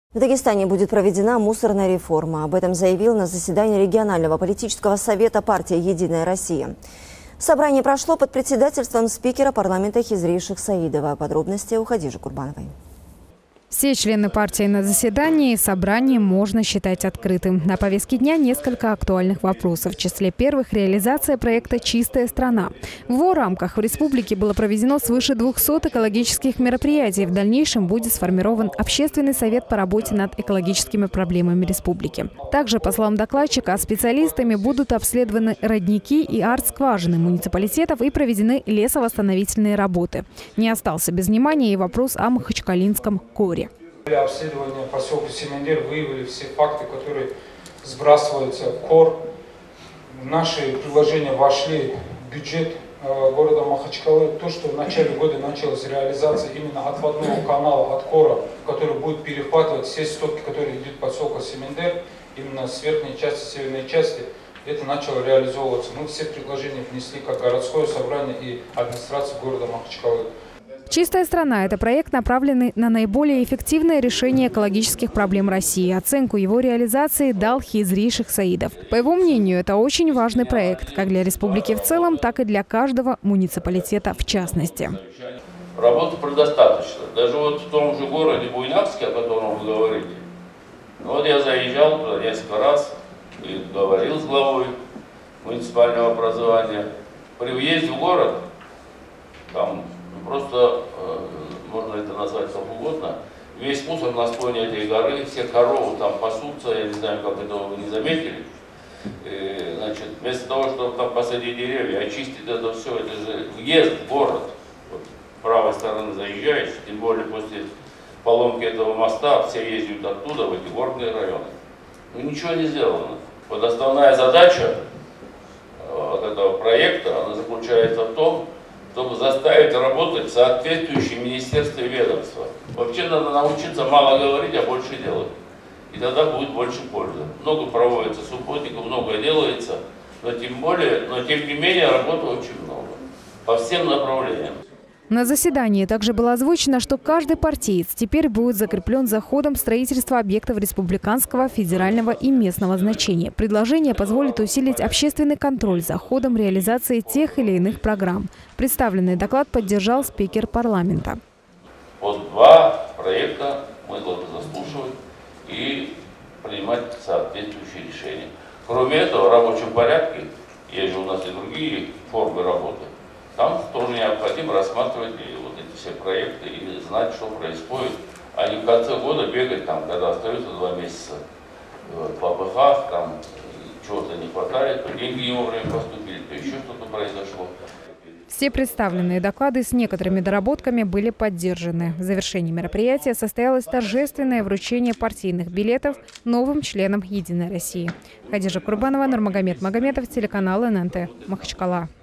В Дагестане будет проведена мусорная реформа. Об этом заявил на заседании регионального политического совета партии «Единая Россия». Собрание прошло под председательством спикера парламента Хизри Шихсаидова. Подробности у Хадижи Курбановой. Все члены партии на заседании и собрании можно считать открытым. На повестке дня несколько актуальных вопросов. В числе первых – реализация проекта «Чистая страна». В его рамках в республике было проведено свыше 200 экологических мероприятий. В дальнейшем будет сформирован общественный совет по работе над экологическими проблемами республики. Также, по словам докладчика, специалистами будут обследованы родники и арт-скважины муниципалитетов и проведены лесовосстановительные работы. Не остался без внимания и вопрос о Махачкалинском коре. Обследование поселка Семендер выявили все факты, которые сбрасываются в кор. В наши предложения вошли в бюджет города Махачкалы. То, что в начале года началась реализация именно отводного канала от кора, который будет перехватывать все стопки, которые идут в поселка Семендер, именно с верхней части, северной части, это начало реализовываться. Мы все предложения внесли как городское собрание и администрация города Махачкалы. «Чистая страна» – это проект, направленный на наиболее эффективное решение экологических проблем России. Оценку его реализации дал Хизри Шихсаидов. По его мнению, это очень важный проект как для республики в целом, так и для каждого муниципалитета в частности. Работы предостаточно. Даже вот в том же городе Буйнакске, о котором вы говорите, вот я заезжал туда несколько раз и говорил с главой муниципального образования. При въезде в город там просто, можно это назвать как угодно, весь мусор на склоне этой горы, все коровы там пасутся, я не знаю, как этого вы не заметили. И, значит, вместо того, чтобы там посадить деревья, очистить это все, это же въезд в город. Вот, с правой стороны заезжаешь, тем более после поломки этого моста все ездят оттуда, в эти горные районы. Ну ничего не сделано. Вот основная задача вот этого проекта, она заключается в том, чтобы заставить работать соответствующие министерства и ведомства. Вообще надо научиться мало говорить, а больше делать. И тогда будет больше пользы. Много проводится субботников, многое делается, но тем не менее работы очень много. По всем направлениям. На заседании также было озвучено, что каждый партиец теперь будет закреплен за ходом строительства объектов республиканского, федерального и местного значения. Предложение позволит усилить общественный контроль за ходом реализации тех или иных программ. Представленный доклад поддержал спикер парламента. Вот два проекта мы должны заслушивать и принимать соответствующие решения. Кроме этого, в рабочем порядке, есть же у нас и другие формы работы, там тоже необходимо рассматривать вот эти все проекты и знать, что происходит, а не в конце года бегать, там, когда остается 2 месяца в АПХ, там чего-то не хватает, то деньги не вовремя поступили, то еще что-то произошло. Все представленные доклады с некоторыми доработками были поддержаны. В завершении мероприятия состоялось торжественное вручение партийных билетов новым членам «Единой России». Хадижа Курбанова, Нурмагомед Магомедов, телеканал ННТ, Махачкала.